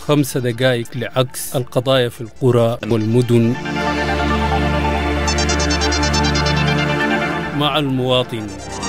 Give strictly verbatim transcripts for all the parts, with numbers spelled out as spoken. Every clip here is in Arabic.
خمس دقائق لعكس القضايا في القرى والمدن مع المواطن.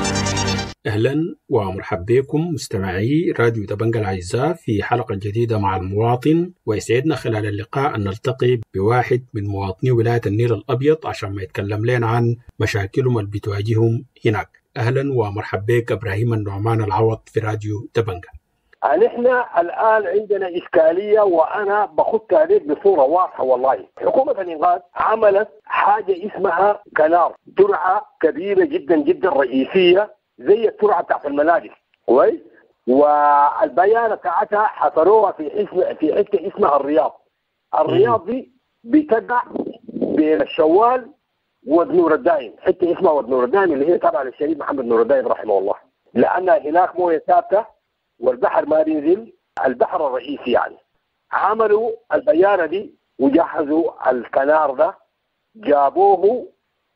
أهلا ومرحبا بكم مستمعي راديو دبنجة الأعزاء في حلقة جديدة مع المواطن، ويسعدنا خلال اللقاء أن نلتقي بواحد من مواطني ولاية النيل الأبيض عشان ما يتكلم لنا عن مشاكلهم اللي بتواجههم هناك. أهلا ومرحبا بك إبراهيم النعمان العوض في راديو دبنجة. نحن الآن عندنا إشكالية وأنا بخطها عليك بصورة واضحة. والله حكومة الإنقاذ عملت حاجة اسمها كنار، ترعة كبيرة جدا جدا رئيسية زي الترعة بتاعت المنازل، كويس؟ والبيانة بتاعتها حصروها في اسم في حتة اسمها الرياض. الرياض دي بتقع بين الشوال وابن نور الدايم، حتة اسمها وابن نور الدايم اللي هي تابعة للشهيد محمد نور الدايم رحمه الله، لأن هناك موية ثابتة والبحر ما بينزل، البحر الرئيسي يعني. عملوا البيانة دي وجهزوا الكنار ده، جابوه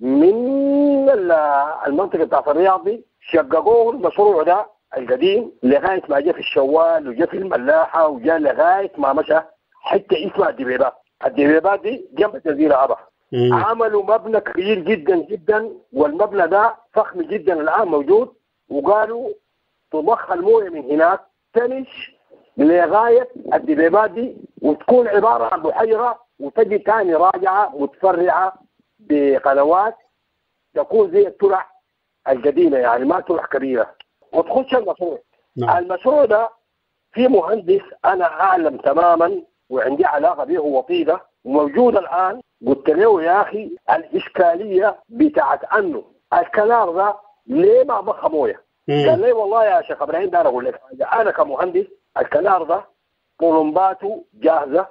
من المنطقة بتاعت الرياض دي، شققوه المشروع ده القديم لغاية ما جاء في الشوال وجاء في الملاحة وجاء لغاية ما مشى حتة اسمها الدبيبات. الدبيبات دي جنب الجزيرة أبا. عملوا مبنى كبير جدا جدا، والمبنى ده فخم جدا الآن موجود، وقالوا تضخ المويه من هناك تنش لغايه الدبيبات دي وتكون عباره عن بحيره، وتجي ثاني راجعه متفرعه بقنوات تكون زي الترع القديمه، يعني ما ترع كبيره، وتخش المشروع. نعم. المشروع ده في مهندس انا اعلم تماما وعندي علاقه به وطيده وموجود الان. قلت له يا اخي الاشكاليه بتاعت انه الكنار ده ليه ما ضخ مويه؟ قال لي والله يا شيخ ابراهيم ده انا اقول لك حاجه، انا كمهندس الكنار ده طلمباته جاهزه،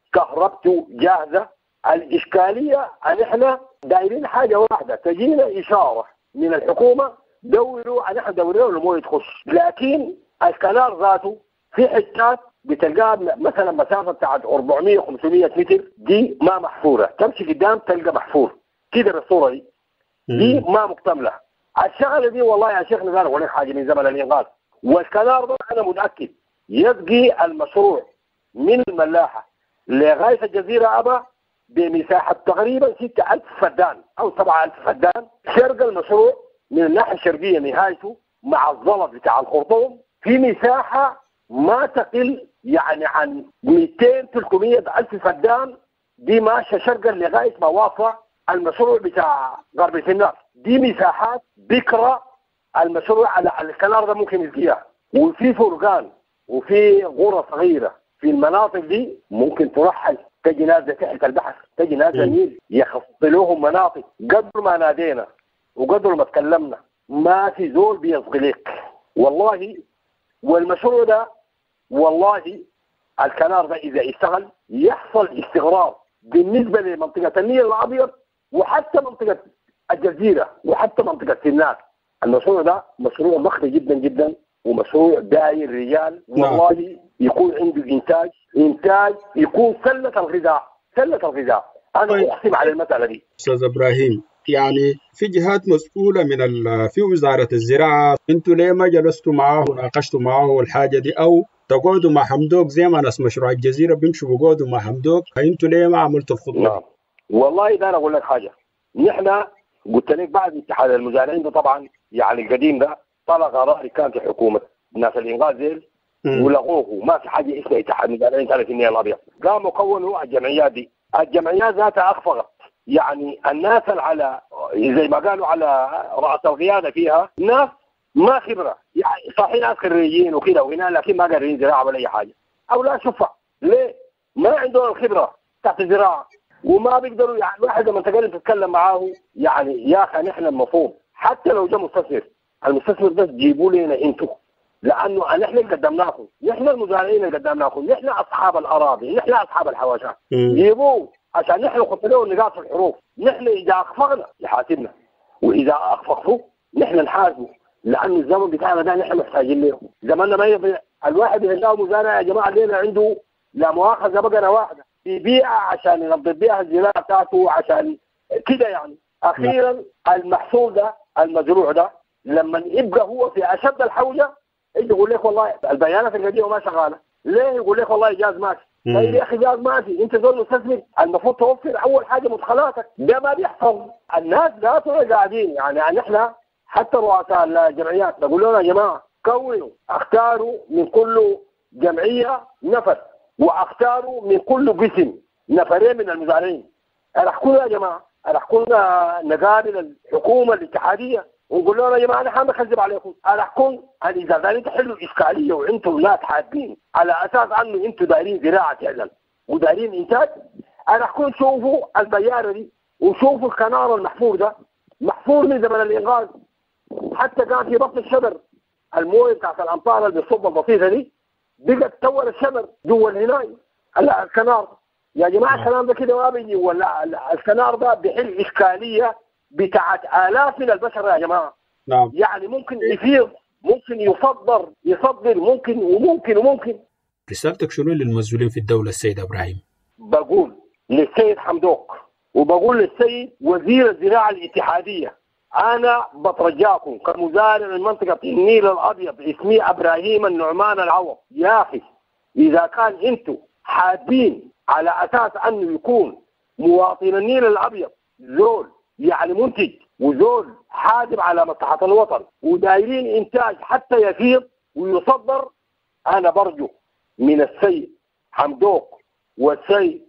كهربته جاهزه، الاشكاليه ان احنا دايرين حاجه واحده، تجينا اشاره من الحكومه دوروا ان احنا دوروا المويه تخش، لكن الكنار ذاته في حتات بتلقاها مثلا مسافه بتاعت أربعمية خمسمية متر دي ما محفوره، تمشي قدام تلقى محفور كده بالصوره دي، دي ما مكتمله. الشغله دي والله يا شيخ نزار اقول لك حاجه من زمن الانقاذ، والكنار ده انا متاكد يبقي المشروع من الملاحه لغايه الجزيره ابا بمساحه تقريبا ستة ألف فدان او سبعة ألف فدان. شرق المشروع من الناحيه الشرقيه نهايته مع الزلط بتاع الخرطوم في مساحه ما تقل يعني عن مئتين ثلاثمية ألف فدان، دي ماشيه شرقا لغايه ما واصله المشروع بتاع غرب سنار. دي مساحات بكرة المشروع على الكنار ده ممكن يلقيها، وفي فرقان وفي غرة صغيرة في المناطق دي ممكن ترحل، تجي نازله تحت البحر، تجي نازله النيل، يخفض لهم مناطق. قدر ما نادينا وقدر ما تكلمنا ما في زول بيصغي لك والله. والمشروع ده والله الكنار ده اذا اشتغل يحصل استغراب بالنسبه لمنطقه النيل الابيض وحتى منطقه الجزيرة وحتى منطقة سيناء. المشروع ده مشروع ضخم جدا جدا ومشروع داير رجال والله يكون عنده إنتاج إنتاج يكون سلة الغذاء سلة الغذاء. أنا طيب. أحسم على المسألة دي أستاذ إبراهيم، يعني في جهات مسؤولة من في وزارة الزراعة، أنتوا ليه ما جلستوا معاه وناقشتوا معاه الحاجة دي، أو تقعدوا مع حمدوك زي ما ناس مشروع الجزيرة بيمشوا بيقعدوا مع حمدوك؟ أنتوا ليه ما عملتوا الخطوة؟ نعم والله ده أنا أقول لك حاجة، نحن قلت لك بعد اتحاد المزارعين ده طبعا يعني القديم ده طلع قرار كان في حكومه ناس الانقاذ زيل ولغوه، ما في حاجه اسمها اتحاد المزارعين ثالث النيل الابيض. قاموا كونوا الجمعيات دي، الجمعيات ذاتها اخفقت، يعني الناس على زي ما قالوا على راس القياده فيها ناس ما خبره، يعني صحيح ناس خريجين وكذا وهنا لكن ما قادرين زراعه ولا اي حاجه، او لا شوفها ليه؟ ما عندهم الخبره تحت الزراعه وما بيقدروا. يعني الواحد لما تقدر تتكلم معاه يعني يا اخي نحن المفروض حتى لو جاء مستثمر، المستثمر ده تجيبوا لنا انتم، لانه نحن اللي قدمناكم، نحن المزارعين اللي قدمناكم، نحن اصحاب الاراضي، نحن اصحاب الحواشات، جيبوه عشان نحن نحط له نقاط في الحروف. نحن اذا اخفقنا يحاسبنا، واذا اخفقوا نحن نحاسبه، لانه الزمن بتاعنا ده نحن محتاجين له. زماننا ما يضيع. الواحد اللي مزارع يا جماعه لينا عنده لا مؤاخذه بقره واحده يبيع عشان ينظف بيها الزراعه بتاعته عشان كده يعني. اخيرا المحصول ده المزروع ده لما يبقى هو في اشد الحوجه يجي يقول لك والله البيانات القديمه ما شغاله، ليه؟ يقول لك والله جاز ماشي. طيب يا اخي قال ما في، انت زول مستثمر المفروض توفر اول حاجه مدخلاتك، ده ما بيحصل. الناس ذاتهم قاعدين يعني يعني احنا حتى رؤساء الجمعيات نقول لهم يا جماعه كونوا، اختاروا من كل جمعيه نفر، واختاروا من كل قسم نفرين من المزارعين. راح كنا يا جماعه راح كنا نقابل الحكومه الاتحاديه ونقول لهم يا جماعه انا حنكذب عليكم، راح كون اذا قاعدين تحلوا اشكاليه وانتم ناس حابين على اساس انه انتم دايرين زراعه فعلا ودايرين انتاج، راح كون شوفوا البياره دي وشوفوا الكنار المحفور ده، محفور من زمن الانقاذ. حتى كان في بطن الشجر المويه بتاعت الامطار اللي بتصب البسيطه دي بقت تور الشجر جوا الهناي الكنار. يا جماعه الكلام ده كده ما بيجي، ولا الكنار ده بيحل اشكاليه بتاعت الاف من البشر يا جماعه. نعم. يعني ممكن يفيض، ممكن يصدر يصدر ممكن وممكن وممكن. رسالتك شنو للمسؤولين في الدوله السيد ابراهيم؟ بقول للسيد حمدوك وبقول للسيد وزير الزراعه الاتحاديه، انا بترجاكم كمزارع من منطقه النيل الابيض اسمي ابراهيم النعمان العوض، يا اخي اذا كان انتم حابين على اساس انه يكون مواطن النيل الابيض زول يعني منتج وزول حاجب على مصلحه الوطن ودايرين انتاج حتى يفيض ويصدر، انا برجو من السيد حمدوك والسيد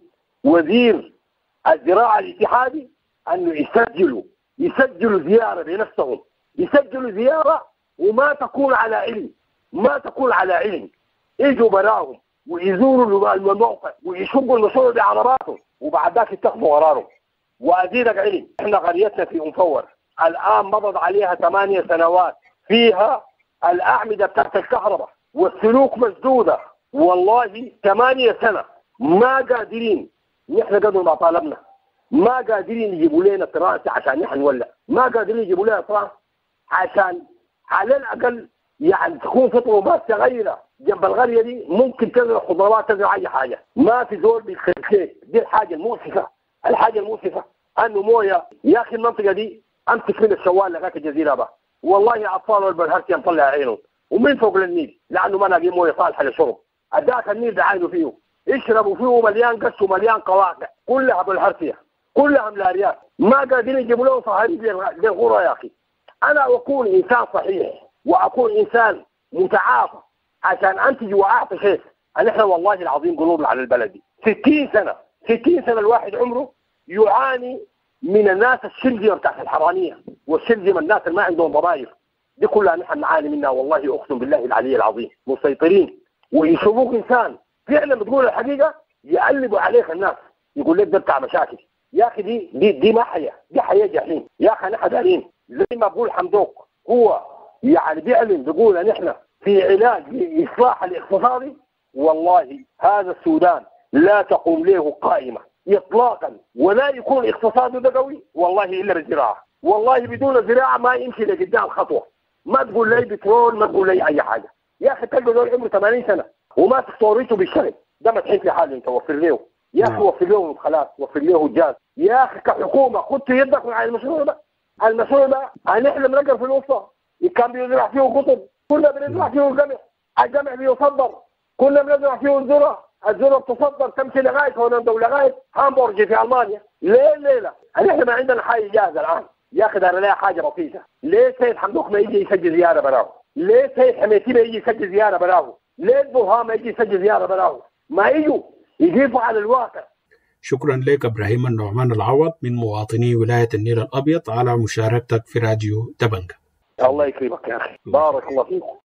وزير الزراعه الاتحادي انه يسجلوا يسجلوا زياره بنفسهم، يسجلوا زياره وما تكون على علم، ما تكون على علم، يجوا براهم ويزوروا الموقع ويشقوا المشروع بعرباتهم وبعد ذاك يتخذوا قرارهم. وازيدك علم، احنا قريتنا في انفور الان مضت عليها ثمانية سنوات، فيها الاعمده بتاعت الكهرباء والسلوك مسدوده، والله ثمانية سنه ما قادرين، نحن قدر ما طالبنا ما قادرين يجيبوا لنا تراث عشان نحن نولع، ما قادرين يجيبوا لنا تراث عشان على الاقل يعني تكون فطره صغيره جنب القريه دي ممكن تزرع خضروات تزرع اي حاجه، ما في زول بيخليك. دي الحاجه المؤسفه، الحاجه المؤسفه انه مويه يا اخي المنطقه دي امسك من الشوال لغايه الجزيره بقى، والله اطفال البرهرتي مطلع عينهم ومن فوق للنيل لانه ما لاقي مويه صالحه للشرب، اداك النيل ده عاينوا فيه يشربوا فيه مليان قش ومليان قواقع كلها بالهرتيه كلها ملاريات، ما قادرين يجيبوا لهم صهاريج للغرة يا اخي. انا اكون انسان صحيح واكون انسان متعافى عشان انتج واعطي خير. نحن والله العظيم قلوبنا على البلد دي ستين سنه ستين سنه الواحد عمره يعاني من الناس الشلجمه بتاعت الحرانيه والشلجمه الناس اللي ما عندهم ضمائر دي كلها نحن نعاني منها، والله اقسم بالله العلي العظيم مسيطرين ويشوفوك انسان فعلا بتقول الحقيقه يقلبوا عليك الناس يقول لك ده بتاع مشاكل. يا اخي دي دي دي ما حياه، دي حياه جحيم يا اخي. نحن دارين زي ما بقول حمدوك هو يعني بيعلن بيقول ان احنا في علاج لاصلاح الاقتصادي، والله هذا السودان لا تقوم له قائمه اطلاقا ولا يكون اقتصاده ده قوي والله الا بالزراعه، والله بدون الزراعه ما يمشي لقدام خطوه. ما تقول لي بترول ما تقول لي اي حاجه يا اخي. تلقى دول عمره ثمانين سنه وما تختاريته بالشغل ده مدحين في حاله، انت وفر له يا اخي، وفر له خلاص، وفر له الجاز يا اخي. كحكومه خدت يدك من على المشروع ده، المشروع ده احنا بنقر في الوسطى كان بيزرع فيه قطب، كنا بنزرع فيه القمح، القمح بيصدر، كنا بنزرع فيه الذره، الذره بتصدر تمشي لغايه هولندا ولغايه هامبورج في المانيا. ليه الليله؟ احنا ما عندنا حاجه جاهزه الان يا اخي، دار لها حاجه بسيطه. ليه سيد حمدوك ما يجي يسجل زياره براه؟ ليه سيد حميتي ما يجي يسجل زياره براه؟ ليه البرهان ما يجي يسجل زياره براه؟ ما يجوا يجيبوا على الواقع. شكرا لك إبراهيم النعمان العوض من مواطني ولاية النيل الأبيض على مشاركتك في راديو دبنجة. الله يكرمك يا أخي، بارك الله فيكم.